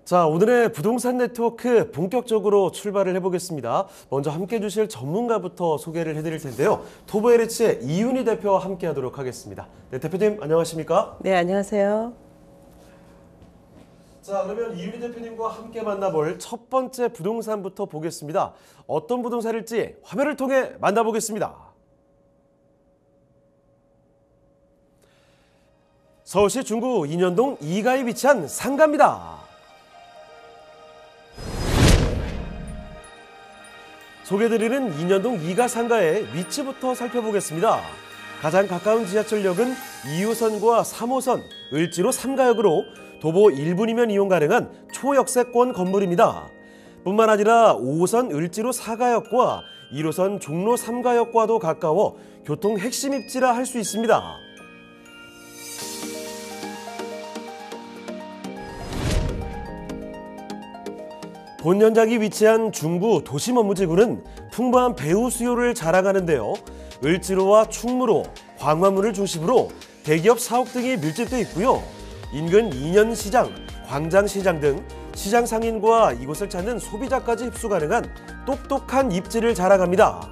자, 오늘의 부동산 네트워크 본격적으로 출발을 해보겠습니다. 먼저 함께해 주실 전문가부터 소개를 해드릴 텐데요. 토보에리츠의 이윤희 대표와 함께하도록 하겠습니다. 네, 대표님 안녕하십니까? 네, 안녕하세요. 자, 그러면 이윤희 대표님과 함께 만나볼 첫 번째 부동산부터 보겠습니다. 어떤 부동산일지 화면을 통해 만나보겠습니다. 서울시 중구 인현동 2가에 위치한 상가입니다. 소개드리는 인현동 2가 상가의 위치부터 살펴보겠습니다. 가장 가까운 지하철역은 2호선과 3호선, 을지로 3가역으로 도보 1분이면 이용 가능한 초역세권 건물입니다. 뿐만 아니라 5호선 을지로 4가역과 1호선 종로 3가역과도 가까워 교통 핵심 입지라 할 수 있습니다. 본 현장이 위치한 중구 도심업무지구는 풍부한 배우 수요를 자랑하는데요. 을지로와 충무로, 광화문을 중심으로 대기업 사옥 등이 밀집돼 있고요. 인근 인현시장, 광장시장 등 시장 상인과 이곳을 찾는 소비자까지 흡수 가능한 똑똑한 입지를 자랑합니다.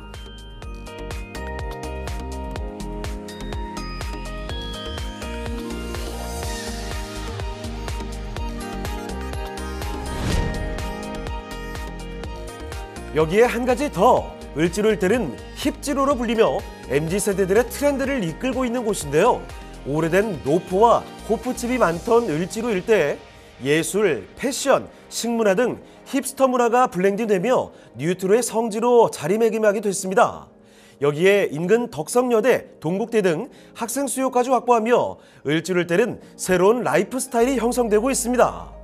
여기에 한 가지 더, 을지로 일대는 힙지로로 불리며 MZ세대들의 트렌드를 이끌고 있는 곳인데요. 오래된 노포와 호프집이 많던 을지로 일대에 예술, 패션, 식문화 등 힙스터 문화가 블렌딩되며 뉴트로의 성지로 자리매김하게 됐습니다. 여기에 인근 덕성여대, 동국대 등 학생 수요까지 확보하며 을지로 일대는 새로운 라이프 스타일이 형성되고 있습니다.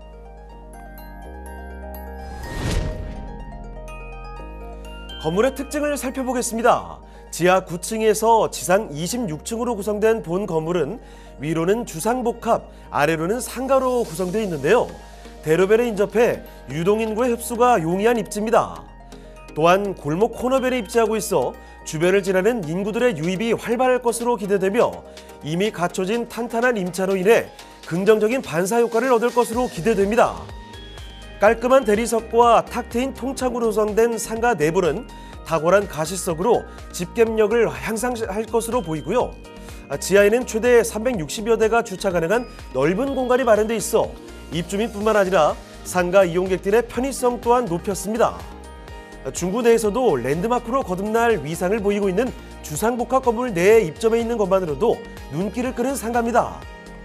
건물의 특징을 살펴보겠습니다. 지하 9층에서 지상 26층으로 구성된 본 건물은 위로는 주상복합, 아래로는 상가로 구성되어 있는데요. 대로변에 인접해 유동인구의 흡수가 용이한 입지입니다. 또한 골목 코너변에 입지하고 있어 주변을 지나는 인구들의 유입이 활발할 것으로 기대되며 이미 갖춰진 탄탄한 임차로 인해 긍정적인 반사 효과를 얻을 것으로 기대됩니다. 깔끔한 대리석과 탁 트인 통창으로 구성된 상가 내부는 탁월한 가시석으로 집겜력을 향상할 것으로 보이고요. 지하에는 최대 360여 대가 주차 가능한 넓은 공간이 마련돼 있어 입주민뿐만 아니라 상가 이용객들의 편의성 또한 높였습니다. 중구 내에서도 랜드마크로 거듭날 위상을 보이고 있는 주상복합 건물 내에 입점해 있는 것만으로도 눈길을 끄는 상가입니다.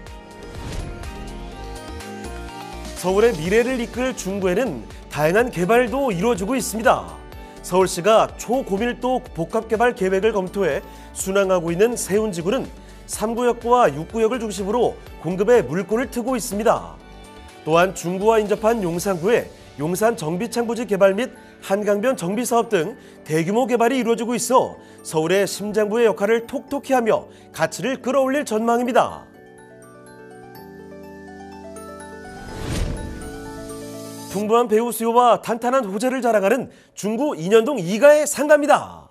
서울의 미래를 이끌 중구에는 다양한 개발도 이루어지고 있습니다. 서울시가 초고밀도 복합개발 계획을 검토해 순항하고 있는 세운지구는 3구역과 6구역을 중심으로 공급에 물꼬를 트고 있습니다. 또한 중구와 인접한 용산구에 용산 정비창부지 개발 및 한강변 정비사업 등 대규모 개발이 이루어지고 있어 서울의 심장부의 역할을 톡톡히 하며 가치를 끌어올릴 전망입니다. 풍부한 배우 수요와 탄탄한 호재를 자랑하는 중구 인현동 2가의 상가입니다.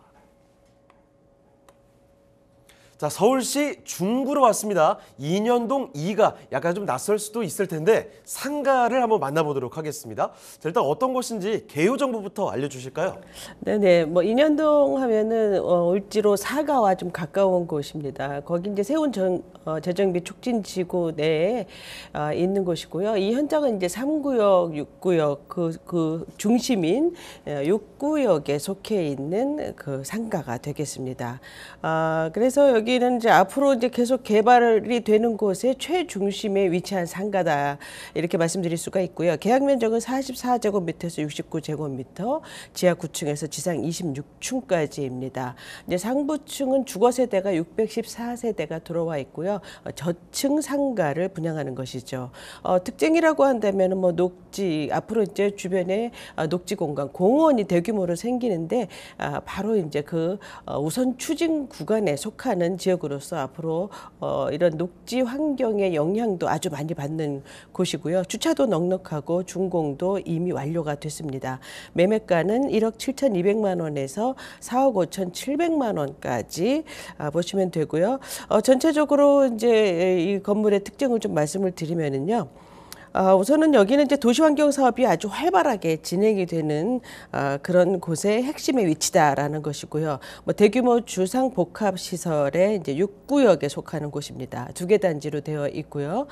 자, 서울시 중구로 왔습니다. 인현동 2가 약간 좀 낯설 수도 있을 텐데 상가를 한번 만나보도록 하겠습니다. 자, 일단 어떤 곳인지 개요 정보부터 알려주실까요? 네네, 인현동 하면은 을지로 4가와 좀 가까운 곳입니다. 거기 이제 세운 재정비 촉진 지구 내에 있는 곳이고요. 이 현장은 이제 3구역, 6구역 그 중심인 6구역에 속해 있는 그 상가가 되겠습니다. 그래서 여기는 이제 앞으로 이제 계속 개발이 되는 곳의 최중심에 위치한 상가다 이렇게 말씀드릴 수가 있고요. 계약 면적은 44제곱미터에서 69제곱미터, 지하 9층에서 지상 26층까지입니다. 이제 상부층은 주거 세대가 614세대가 들어와 있고요. 저층 상가를 분양하는 것이죠. 특징이라고 한다면 녹지, 앞으로 이제 주변에 녹지 공간, 공원이 대규모로 생기는데 바로 이제 그 우선 추진 구간에 속하는 지역으로서 앞으로 이런 녹지 환경의 영향도 아주 많이 받는 곳이고요. 주차도 넉넉하고 준공도 이미 완료가 됐습니다. 매매가는 1억 7,200만 원에서 4억 5,700만 원까지 보시면 되고요. 전체적으로 이제 이 건물의 특징을 좀 말씀을 드리면은요. 우선은 여기는 이제 도시환경 사업이 아주 활발하게 진행이 되는 그런 곳의 핵심의 위치다라는 것이고요. 뭐 대규모 주상복합 시설의 이제 6구역에 속하는 곳입니다. 2개 단지로 되어 있고요.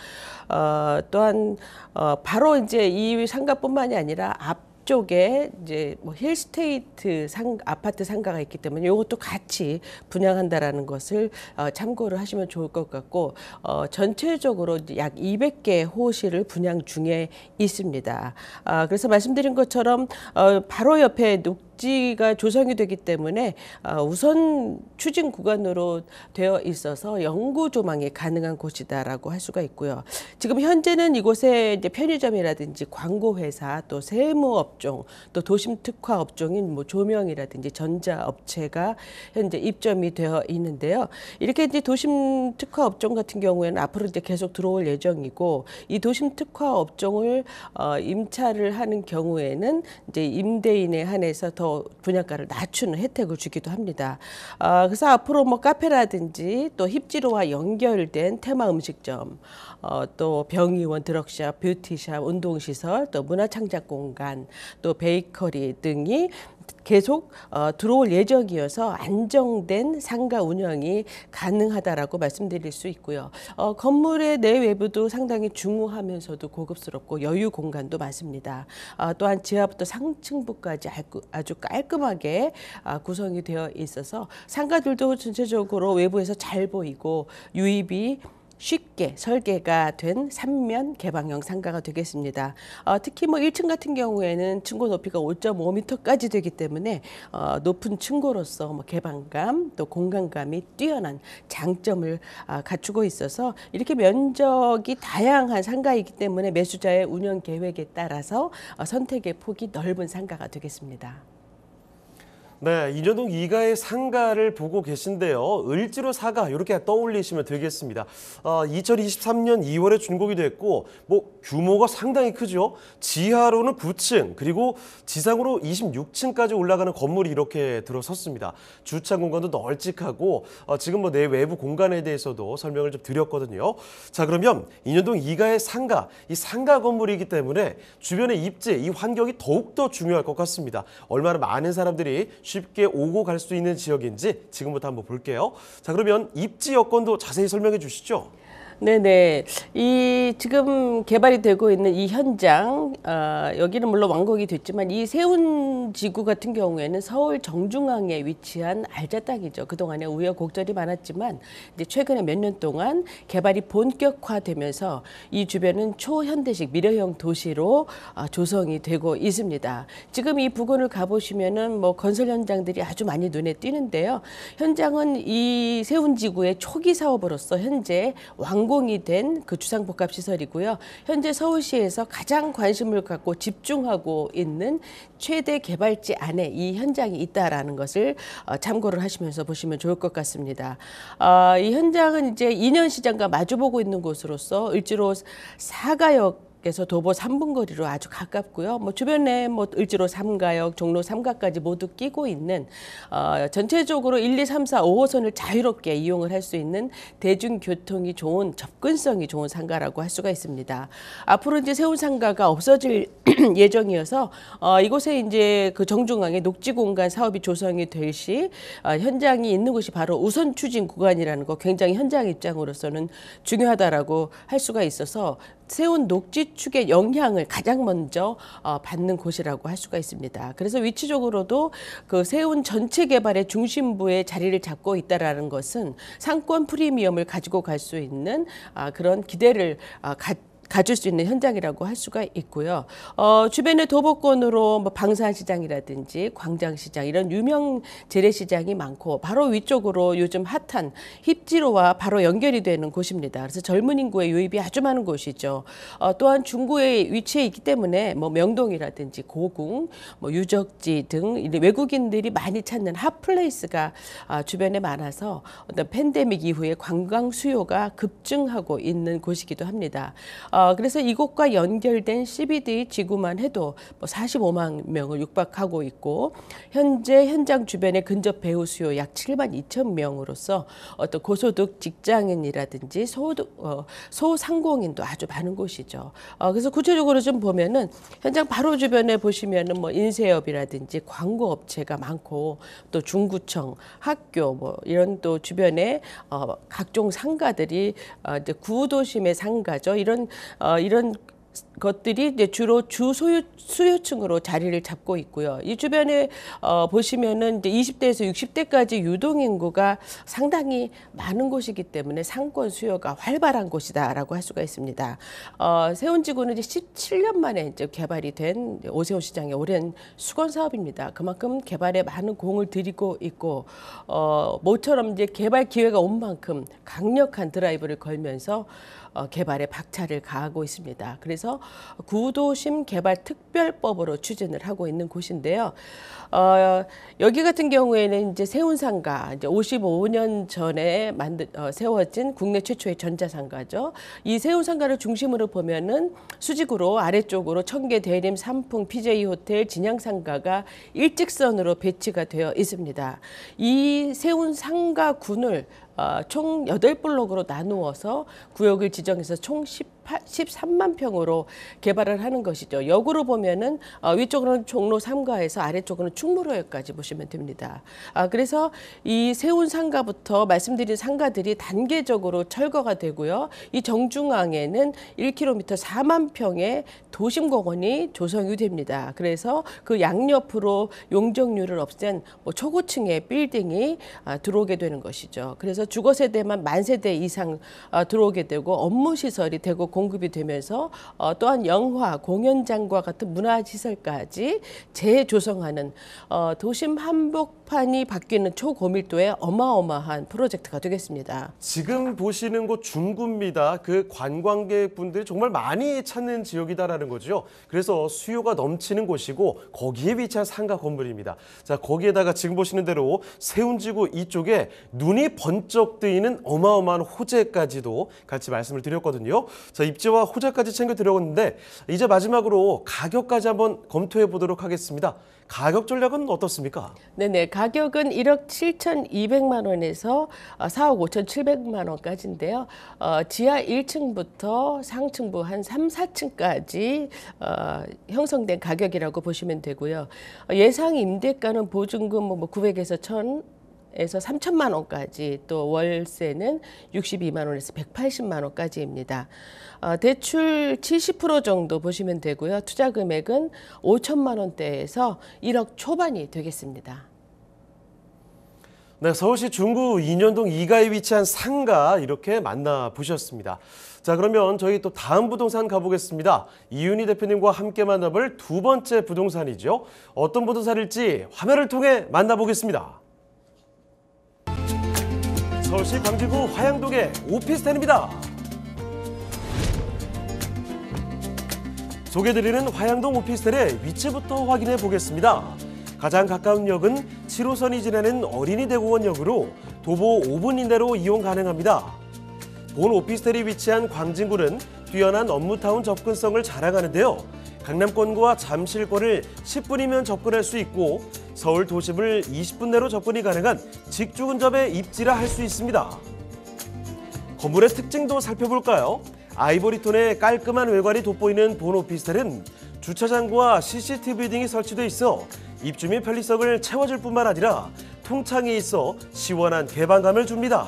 또한 바로 이제 이 상가뿐만이 아니라 쪽에 이제 뭐 힐스테이트 아파트 상가가 있기 때문에 이것도 같이 분양한다라는 것을 참고를 하시면 좋을 것 같고 전체적으로 약 200개 호실을 분양 중에 있습니다. 그래서 말씀드린 것처럼 바로 옆에 녹지가 조성이 되기 때문에 우선 추진 구간으로 되어 있어서 영구 조망이 가능한 곳이다라고 할 수가 있고요. 지금 현재는 이곳에 이제 편의점이라든지 광고 회사 또 세무 업종 또 도심 특화 업종인 뭐 조명이라든지 전자 업체가 현재 입점이 되어 있는데요. 이렇게 이제 도심 특화 업종 같은 경우에는 앞으로 이제 계속 들어올 예정이고 이 도심 특화 업종을 임차를 하는 경우에는 이제 임대인에 한해서 더 분양가를 낮추는 혜택을 주기도 합니다. 그래서 앞으로 뭐 카페라든지 또 힙지로와 연결된 테마 음식점, 또 병의원, 드럭샵, 뷰티샵, 운동시설, 또 문화창작 공간, 또 베이커리 등이 계속 들어올 예정이어서 안정된 상가 운영이 가능하다라고 말씀드릴 수 있고요. 건물의 내외부도 상당히 중후하면서도 고급스럽고 여유 공간도 많습니다. 또한 지하부터 상층부까지 아주 깔끔하게 구성이 되어 있어서 상가들도 전체적으로 외부에서 잘 보이고 유입이 쉽게 설계가 된 3면 개방형 상가가 되겠습니다. 특히 뭐 1층 같은 경우에는 층고 높이가 5.5m까지 되기 때문에 높은 층고로서 뭐 개방감 또 공간감이 뛰어난 장점을 갖추고 있어서 이렇게 면적이 다양한 상가이기 때문에 매수자의 운영 계획에 따라서 선택의 폭이 넓은 상가가 되겠습니다. 네, 인현동 2가의 상가를 보고 계신데요. 을지로 사가 이렇게 떠올리시면 되겠습니다. 2023년 2월에 준공이 됐고 뭐 규모가 상당히 크죠. 지하로는 9층 그리고 지상으로 26층까지 올라가는 건물이 이렇게 들어섰습니다. 주차 공간도 널찍하고 지금 뭐 내 외부 공간에 대해서도 설명을 좀 드렸거든요. 자, 그러면 인현동 2가의 상가, 이 상가 건물이기 때문에 주변의 입지, 이 환경이 더욱더 중요할 것 같습니다. 얼마나 많은 사람들이 쉽게 오고 갈 수 있는 지역인지 지금부터 한번 볼게요. 자, 그러면 입지 여건도 자세히 설명해 주시죠. 네네. 이 지금 개발이 되고 있는 이 현장, 여기는 물론 완공이 됐지만 이 세운지구 같은 경우에는 서울 정중앙에 위치한 알짜 땅이죠. 그동안에 우여곡절이 많았지만 이제 최근에 몇 년 동안 개발이 본격화되면서 이 주변은 초현대식 미래형 도시로 조성이 되고 있습니다. 지금 이 부근을 가보시면은 뭐 건설 현장들이 아주 많이 눈에 띄는데요. 현장은 이 세운지구의 초기 사업으로서 현재 완공이 된 그 주상복합 시설이고요. 현재 서울시에서 가장 관심을 갖고 집중하고 있는 최대 개발지 안에 이 현장이 있다라는 것을 참고를 하시면서 보시면 좋을 것 같습니다. 이 현장은 이제 인현시장과 마주보고 있는 곳으로서 을지로 사가역 그래서 도보 3분 거리로 아주 가깝고요. 뭐 주변에 뭐 을지로 3가역, 종로 3가까지 모두 끼고 있는 전체적으로 1, 2, 3, 4, 5호선을 자유롭게 이용을 할 수 있는 대중교통이 좋은 접근성이 좋은 상가라고 할 수가 있습니다. 앞으로 이제 세운 상가가 없어질 예정이어서 이곳에 이제 그 정중앙에 녹지 공간 사업이 조성이 될 시 현장이 있는 곳이 바로 우선 추진 구간이라는 거 굉장히 현장 입장으로서는 중요하다라고 할 수가 있어서 세운 녹지 축의 영향을 가장 먼저 받는 곳이라고 할 수가 있습니다. 그래서 위치적으로도 그 세운 전체 개발의 중심부에 자리를 잡고 있다라는 것은 상권 프리미엄을 가지고 갈 수 있는 그런 기대를 가질 수 있는 현장이라고 할 수가 있고요. 주변의 도보권으로 뭐 방산시장이라든지 광장시장 이런 유명 재래시장이 많고 바로 위쪽으로 요즘 핫한 힙지로와 바로 연결이 되는 곳입니다. 그래서 젊은 인구의 유입이 아주 많은 곳이죠. 또한 중구에 위치해 있기 때문에 뭐 명동이라든지 고궁, 뭐 유적지 등 외국인들이 많이 찾는 핫플레이스가 주변에 많아서 어떤 팬데믹 이후에 관광 수요가 급증하고 있는 곳이기도 합니다. 그래서 이곳과 연결된 CBD 지구만 해도 뭐 45만 명을 육박하고 있고 현재 현장 주변에 근접 배우 수요 약 7만 2천 명으로서 어떤 고소득 직장인이라든지 소상공인도 아주 많은 곳이죠. 그래서 구체적으로 좀 보면은 현장 바로 주변에 보시면은 뭐 인쇄업이라든지 광고 업체가 많고 또 중구청, 학교 뭐 이런 또 주변에 각종 상가들이 이제 구도심의 상가죠. 이런 것들이 이제 주로 수요층으로 자리를 잡고 있고요. 이 주변에 보시면은 이제 20대에서 60대까지 유동 인구가 상당히 많은 곳이기 때문에 상권 수요가 활발한 곳이다라고 할 수가 있습니다. 세운지구는 이제 17년 만에 이제 개발이 된 오세훈 시장의 오랜 수건 사업입니다. 그만큼 개발에 많은 공을 들이고 있고 모처럼 이제 개발 기회가 온 만큼 강력한 드라이브를 걸면서 개발에 박차를 가하고 있습니다. 그래서 구도심 개발 특별법으로 추진을 하고 있는 곳인데요. 여기 같은 경우에는 이제 세운상가, 이제 55년 전에 세워진 국내 최초의 전자상가죠. 이 세운상가를 중심으로 보면은 수직으로 아래쪽으로 청계 대림 삼풍 PJ 호텔 진양상가가 일직선으로 배치가 되어 있습니다. 이 세운상가군을 총 8블록으로 나누어서 구역을 지정해서 총 13만 평으로 개발을 하는 것이죠. 역으로 보면은 위쪽으로는 종로 3가에서 아래쪽으로는 충무로역까지 보시면 됩니다. 그래서 이 세운 상가부터 말씀드린 상가들이 단계적으로 철거가 되고요. 이 정중앙에는 1km 4만 평의 도심공원이 조성이 됩니다. 그래서 그 양옆으로 용적률을 없앤 뭐 초고층의 빌딩이 들어오게 되는 것이죠. 그래서 주거 세대만 10,000세대 이상 들어오게 되고 업무 시설이 되고 공급이 되면서 또한 영화, 공연장과 같은 문화시설까지 재조성하는 도심 한복판이 바뀌는 초고밀도의 어마어마한 프로젝트가 되겠습니다. 지금 보시는 곳 중구입니다. 그 관광객분들이 정말 많이 찾는 지역이다라는 거죠. 그래서 수요가 넘치는 곳이고 거기에 위치한 상가 건물입니다. 자, 거기에다가 지금 보시는 대로 세운지구 이쪽에 눈이 번쩍 뜨이는 어마어마한 호재까지도 같이 말씀을 드렸거든요. 자, 입지와 호재까지 챙겨 드렸는데 이제 마지막으로 가격까지 한번 검토해 보도록 하겠습니다. 가격 전략은 어떻습니까? 네네, 가격은 1억 7,200만 원에서 4억 5,700만 원까지인데요. 지하 1층부터 상층부 한 3, 4층까지 형성된 가격이라고 보시면 되고요. 예상 임대가는 보증금 뭐 900에서 1,000에서 3천만 원까지, 또 월세는 62만 원에서 180만 원까지입니다. 대출 70% 정도 보시면 되고요. 투자 금액은 5천만 원대에서 1억 초반이 되겠습니다. 네, 서울시 중구 인현동 2가에 위치한 상가 이렇게 만나보셨습니다. 자, 그러면 저희 또 다음 부동산 가보겠습니다. 이윤희 대표님과 함께 만나볼 두 번째 부동산이죠. 어떤 부동산일지 화면을 통해 만나보겠습니다. 서울시 광진구 화양동의 오피스텔입니다. 소개드리는 화양동 오피스텔의 위치부터 확인해 보겠습니다. 가장 가까운 역은 7호선이 지나는 어린이대공원역으로 도보 5분 이내로 이용 가능합니다. 본 오피스텔이 위치한 광진구는 뛰어난 업무타운 접근성을 자랑하는데요. 강남권과 잠실권을 10분이면 접근할 수 있고 서울 도심을 20분 내로 접근이 가능한 직주 근접의 입지라 할 수 있습니다. 건물의 특징도 살펴볼까요? 아이보리톤의 깔끔한 외관이 돋보이는 본 오피스텔은 주차장과 CCTV 등이 설치돼 있어 입주민 편리성을 채워줄 뿐만 아니라 통창이 있어 시원한 개방감을 줍니다.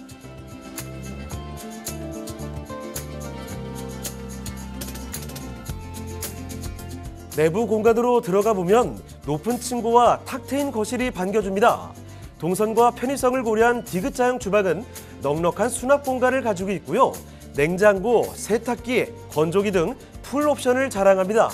내부 공간으로 들어가 보면 높은 층고와 탁 트인 거실이 반겨줍니다. 동선과 편의성을 고려한 디귿자형 주방은 넉넉한 수납 공간을 가지고 있고요. 냉장고, 세탁기, 건조기 등 풀 옵션을 자랑합니다.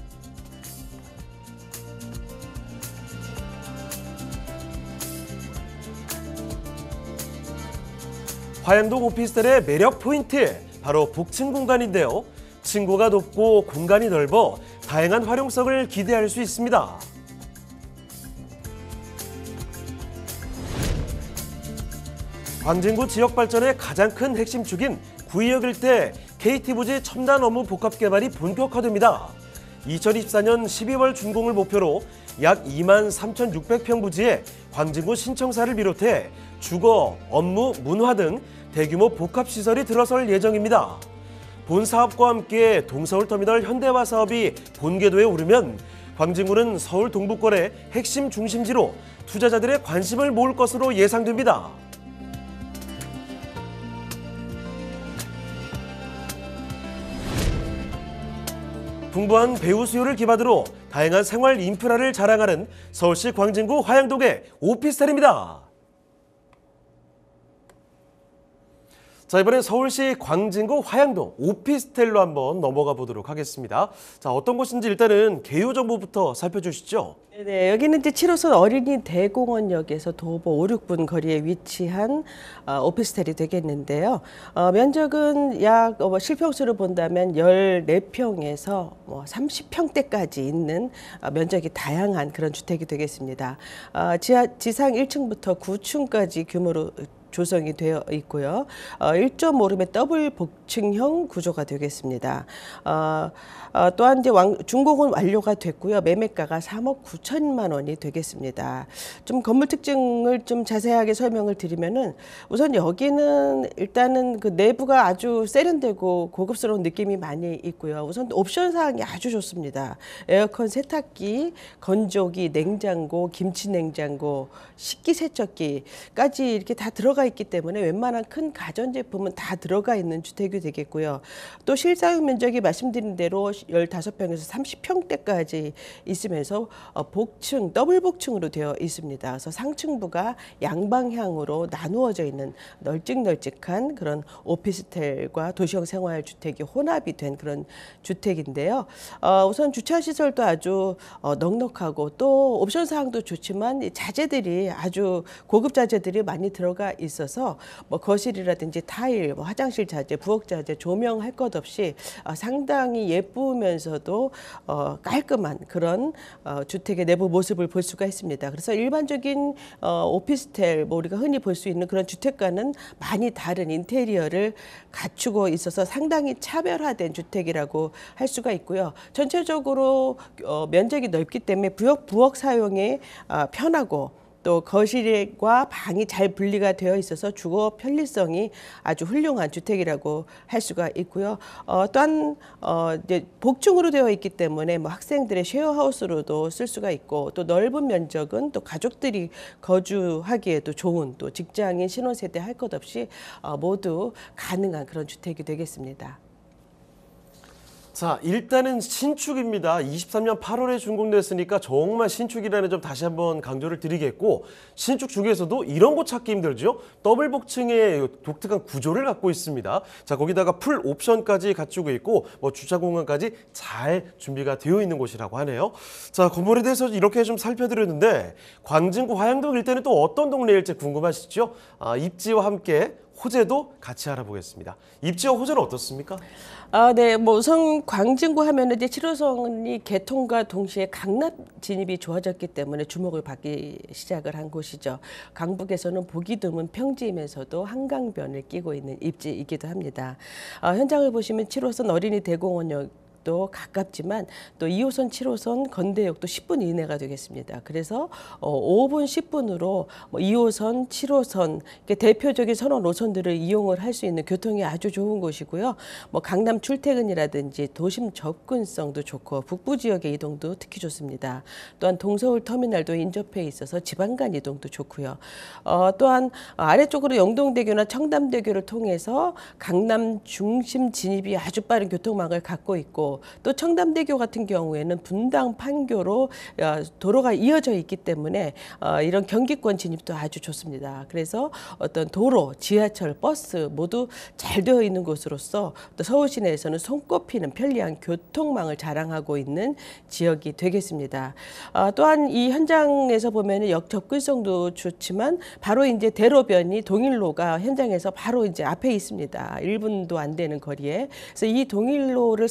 화양동 오피스텔의 매력 포인트, 바로 복층 공간인데요. 층고가 높고 공간이 넓어 다양한 활용성을 기대할 수 있습니다. 광진구 지역 발전의 가장 큰 핵심 축인 구의역 일대 KT 부지 첨단 업무 복합 개발이 본격화됩니다. 2024년 12월 준공을 목표로 약 23,600평 부지에 광진구 신청사를 비롯해 주거, 업무, 문화 등 대규모 복합시설이 들어설 예정입니다. 본 사업과 함께 동서울터미널 현대화 사업이 본궤도에 오르면 광진구는 서울 동부권의 핵심 중심지로 투자자들의 관심을 모을 것으로 예상됩니다. 풍부한 배우 수요를 기반으로 다양한 생활 인프라를 자랑하는 서울시 광진구 화양동의 오피스텔입니다. 자, 이번엔 서울시 광진구 화양동 오피스텔로 한번 넘어가 보도록 하겠습니다. 자, 어떤 곳인지 일단은 개요 정보부터 살펴주시죠. 네, 여기는 이제 7호선 어린이 대공원역에서 도보 5, 6분 거리에 위치한 오피스텔이 되겠는데요. 면적은 약 실평수를 본다면 14평에서 30평대까지 있는 면적이 다양한 그런 주택이 되겠습니다. 지상 1층부터 9층까지 규모로 조성이 되어 있고요. 1.5룸의 더블 복층형 구조가 되겠습니다. 또한 이제 준공은 완료가 됐고요. 매매가가 3억 9천만 원이 되겠습니다. 좀 건물 특징을 좀 자세하게 설명을 드리면은 우선 여기는 일단은 그 내부가 아주 세련되고 고급스러운 느낌이 많이 있고요. 우선 옵션 사항이 아주 좋습니다. 에어컨, 세탁기, 건조기, 냉장고, 김치 냉장고, 식기세척기까지 이렇게 다 들어가 있기 때문에 웬만한 큰 가전제품은 다 들어가 있는 주택이 되겠고요. 또 실사용 면적이 말씀드린 대로 15평에서 30평대까지 있으면서 복층, 더블 복층으로 되어 있습니다. 그래서 상층부가 양방향으로 나누어져 있는 널찍널찍한 그런 오피스텔과 도시형 생활주택이 혼합이 된 그런 주택인데요. 우선 주차시설도 아주 넉넉하고 또 옵션 사항도 좋지만 자재들이 아주 고급 자재들이 많이 들어가 있어서 거실이라든지 타일, 화장실 자재, 부엌 자재, 조명할 것 없이 상당히 예쁘면서도 깔끔한 그런 주택의 내부 모습을 볼 수가 있습니다. 그래서 일반적인 오피스텔, 우리가 흔히 볼 수 있는 그런 주택과는 많이 다른 인테리어를 갖추고 있어서 상당히 차별화된 주택이라고 할 수가 있고요. 전체적으로 면적이 넓기 때문에 부엌 사용에 편하고 또 거실과 방이 잘 분리가 되어 있어서 주거 편리성이 아주 훌륭한 주택이라고 할 수가 있고요. 또한 이제 복층으로 되어 있기 때문에 학생들의 쉐어하우스로도 쓸 수가 있고 또 넓은 면적은 또 가족들이 거주하기에도 좋은 또 직장인 신혼세대 할 것 없이 모두 가능한 그런 주택이 되겠습니다. 자, 일단은 신축입니다. 23년 8월에 준공됐으니까 정말 신축이라는 점 다시 한번 강조를 드리겠고, 신축 중에서도 이런 곳 찾기 힘들죠. 더블 복층의 독특한 구조를 갖고 있습니다. 자, 거기다가 풀 옵션까지 갖추고 있고 주차 공간까지 잘 준비가 되어 있는 곳이라고 하네요. 자, 건물에 대해서 이렇게 좀 살펴드렸는데 광진구 화양동 일대는 또 어떤 동네일지 궁금하시죠? 입지와 함께 호재도 같이 알아보겠습니다. 입지와 호재는 어떻습니까? 네, 우선 광진구 하면은 이제 7호선이 개통과 동시에 강남 진입이 좋아졌기 때문에 주목을 받기 시작을 한 곳이죠. 강북에서는 보기 드문 평지이면서도 한강변을 끼고 있는 입지이기도 합니다. 현장을 보시면 7호선 어린이 대공원역 도 가깝지만 또 2호선, 7호선, 건대역도 10분 이내가 되겠습니다. 그래서 5분, 10분으로 2호선, 7호선 대표적인 선호 노선들을 이용을 할 수 있는 교통이 아주 좋은 곳이고요. 강남 출퇴근이라든지 도심 접근성도 좋고 북부 지역의 이동도 특히 좋습니다. 또한 동서울 터미널도 인접해 있어서 지방 간 이동도 좋고요. 또한 아래쪽으로 영동대교나 청담대교를 통해서 강남 중심 진입이 아주 빠른 교통망을 갖고 있고 또 청담대교 같은 경우에는 분당 판교로 도로가 이어져 있기 때문에 이런 경기권 진입도 아주 좋습니다. 그래서 어떤 도로, 지하철, 버스 모두 잘 되어 있는 곳으로서 또 서울 시내에서는 손꼽히는 편리한 교통망을 자랑하고 있는 지역이 되겠습니다. 또한 이 현장에서 보면 역 접근성도 좋지만 바로 이제 대로변이 동일로가 현장에서 바로 이제 앞에 있습니다. 1분도 안 되는 거리에. 그래서 이 동일로를 사이에 두고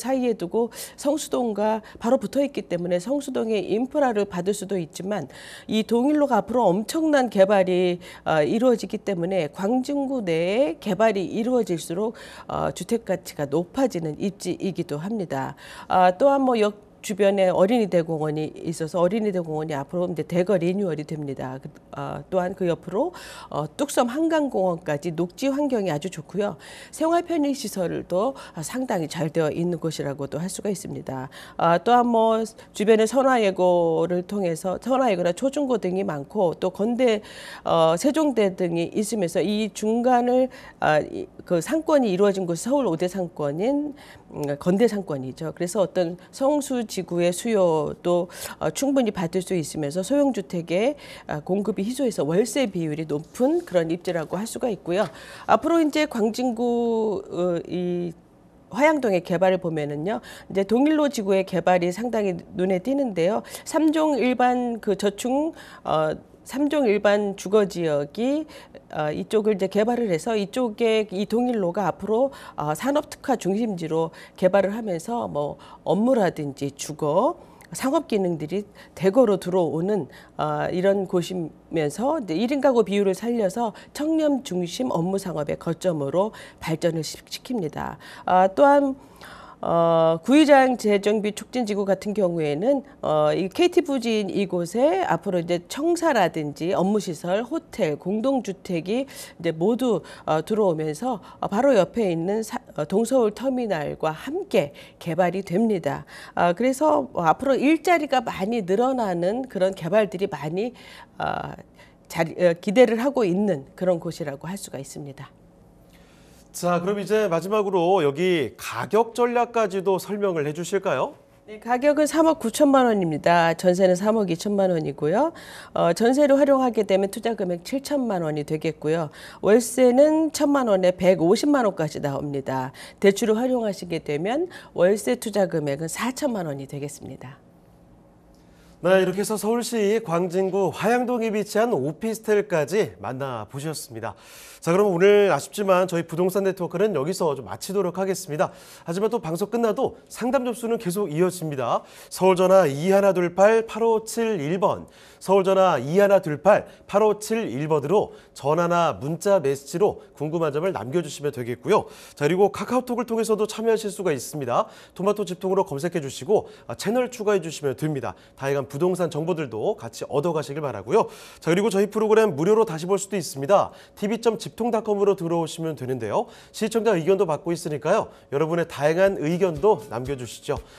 그리고 성수동과 바로 붙어 있기 때문에 성수동의 인프라를 받을 수도 있지만 이 동일로가 앞으로 엄청난 개발이 이루어지기 때문에 광진구 내에 개발이 이루어질수록 주택 가치가 높아지는 입지이기도 합니다. 또한 역 주변에 어린이대 공원이 있어서 어린이대 공원이 앞으로 이제 대거 리뉴얼이 됩니다. 또한 그 옆으로 뚝섬 한강공원까지 녹지 환경이 아주 좋고요. 생활 편의 시설도 상당히 잘 되어 있는 곳이라고도 할 수가 있습니다. 또한 주변에 선화예고를 통해서 선화예고나 초중고 등이 많고 또 건대 세종대 등이 있으면서 이 중간을 그 상권이 이루어진 곳이 서울 5대 상권인 건대 상권이죠. 그래서 어떤 성수 지구의 수요도 충분히 받을 수 있으면서 소형주택의 공급이 희소해서 월세 비율이 높은 그런 입지라고 할 수가 있고요. 앞으로 이제 광진구 이 화양동의 개발을 보면은요, 이제 동일로 지구의 개발이 상당히 눈에 띄는데요. 3종 일반 그 저층 3종 일반 주거 지역이 이쪽을 이제 개발을 해서 이쪽에 이 동일로가 앞으로 산업 특화 중심지로 개발을 하면서 업무라든지 주거 상업 기능들이 대거로 들어오는 이런 곳이면서 이제 1인 가구 비율을 살려서 청년 중심 업무 상업의 거점으로 발전을 시킵니다. 또한 구의장 재정비 촉진지구 같은 경우에는 이 KT 부지인 이곳에 앞으로 이제 청사라든지 업무시설, 호텔, 공동주택이 이제 모두 들어오면서 바로 옆에 있는 동서울 터미널과 함께 개발이 됩니다. 그래서 앞으로 일자리가 많이 늘어나는 그런 개발들이 많이 기대를 하고 있는 그런 곳이라고 할 수가 있습니다. 자, 그럼 이제 마지막으로 여기 가격 전략까지도 설명을 해주실까요? 네, 가격은 3억 9천만 원입니다. 전세는 3억 2천만 원이고요. 전세로 활용하게 되면 투자 금액 7천만 원이 되겠고요. 월세는 1천만 원에 150만 원까지 나옵니다. 대출을 활용하시게 되면 월세 투자 금액은 4천만 원이 되겠습니다. 네, 이렇게 해서 서울시 광진구 화양동에 위치한 오피스텔까지 만나보셨습니다. 자, 그럼 오늘 아쉽지만 저희 부동산 네트워크는 여기서 좀 마치도록 하겠습니다. 하지만 또 방송 끝나도 상담 접수는 계속 이어집니다. 서울전화 2128-8571번, 서울전화 2128-8571번으로 전화나 문자 메시지로 궁금한 점을 남겨주시면 되겠고요. 자, 그리고 카카오톡을 통해서도 참여하실 수가 있습니다. 토마토 집통으로 검색해 주시고 채널 추가해 주시면 됩니다. 다양한 부동산 정보들도 같이 얻어가시길 바라고요. 자, 그리고 저희 프로그램 무료로 다시 볼 수도 있습니다. tv.집통닷컴으로 들어오시면 되는데요. 시청자 의견도 받고 있으니까요. 여러분의 다양한 의견도 남겨주시죠.